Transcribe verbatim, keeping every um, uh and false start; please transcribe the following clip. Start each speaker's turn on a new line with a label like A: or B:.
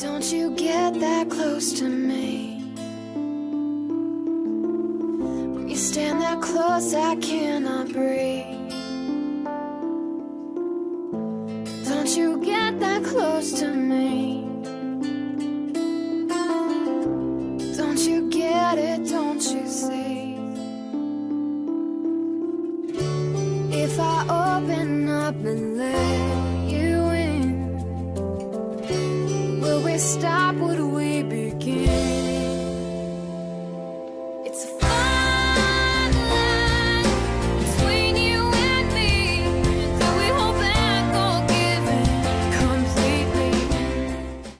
A: Don't you get that close to me. When you stand that close, I cannot breathe. Don't you get that close to me. Don't you get it, don't you see? If I open up and let you in, will we stop?